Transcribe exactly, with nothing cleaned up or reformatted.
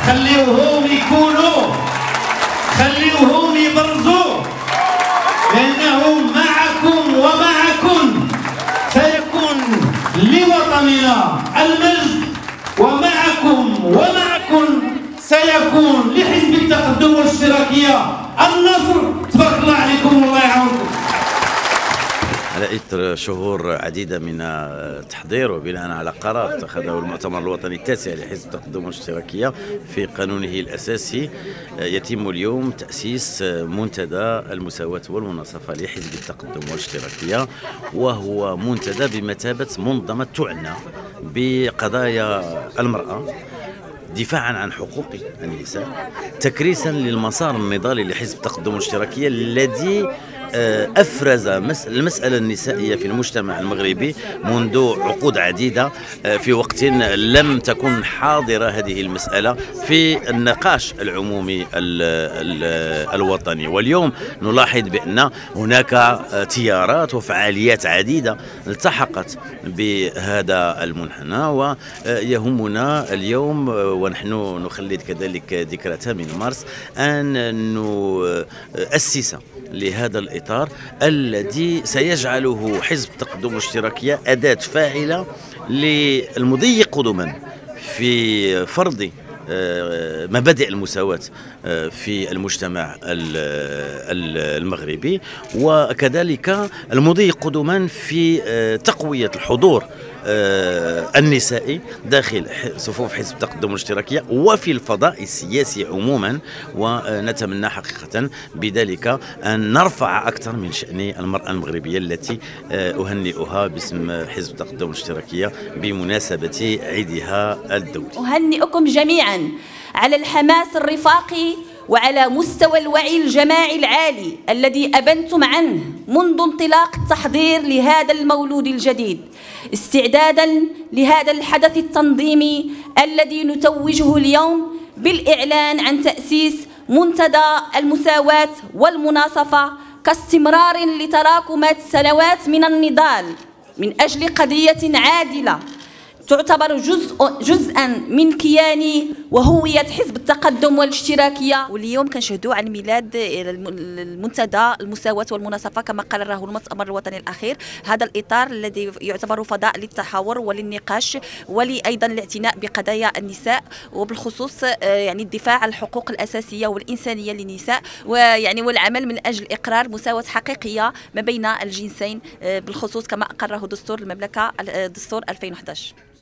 خليوهم يكونوا، خليوهم يبرزوا، لأنهم معكم ومعكم سيكون لوطننا المجد، ومعكم ومعكم سيكون لحزب التقدم والاشتراكية النصر. تبارك الله عليكم والله يعاونكم. على إثر شهور عديدة من التحضير وبناء على قرار اتخذه المؤتمر الوطني التاسع لحزب التقدم والاشتراكية في قانونه الأساسي، يتم اليوم تأسيس منتدى المساواة والمناصفة لحزب التقدم والاشتراكية، وهو منتدى بمثابة منظمة تعنى بقضايا المرأة، دفاعا عن حقوق النساء، تكريسا للمسار النضالي لحزب التقدم والاشتراكية الذي أفرز المسألة النسائية في المجتمع المغربي منذ عقود عديدة، في وقت لم تكن حاضرة هذه المسألة في النقاش العمومي الوطني. واليوم نلاحظ بأن هناك تيارات وفعاليات عديدة التحقت بهذا المنحنى، ويهمنا اليوم ونحن نخلد كذلك ذكرى ثامن مارس أن نؤسس لهذا الإطار الذي سيجعله حزب التقدم والاشتراكية أداة فاعلة للمضي قدما في فرض مبادئ المساواة في المجتمع المغربي، وكذلك المضي قدما في تقوية الحضور النسائي داخل صفوف حزب التقدم والاشتراكية وفي الفضاء السياسي عموما. ونتمنى حقيقة بذلك أن نرفع أكثر من شأن المرأة المغربية التي أهنئها باسم حزب التقدم والاشتراكية بمناسبة عيدها الدولي. أهنئكم جميعا على الحماس الرفاقي وعلى مستوى الوعي الجماعي العالي الذي أبنتم عنه منذ انطلاق التحضير لهذا المولود الجديد، استعدادا لهذا الحدث التنظيمي الذي نتوجه اليوم بالإعلان عن تأسيس منتدى المساواة والمناصفة كاستمرار لتراكمات سنوات من النضال من أجل قضية عادلة تعتبر جزء جزءا من كيان وهوية حزب التقدم والاشتراكية. واليوم كنشهدوا عن ميلاد المنتدى المساواة والمناصفة كما قرره المؤتمر الوطني الأخير. هذا الإطار الذي يعتبر فضاء للتحاور وللنقاش ولأيضا الاعتناء بقضايا النساء، وبالخصوص يعني الدفاع عن الحقوق الأساسية والإنسانية للنساء، ويعني والعمل من أجل إقرار مساواة حقيقية ما بين الجنسين بالخصوص كما أقره دستور المملكة دستور ألفين وأحد عشر.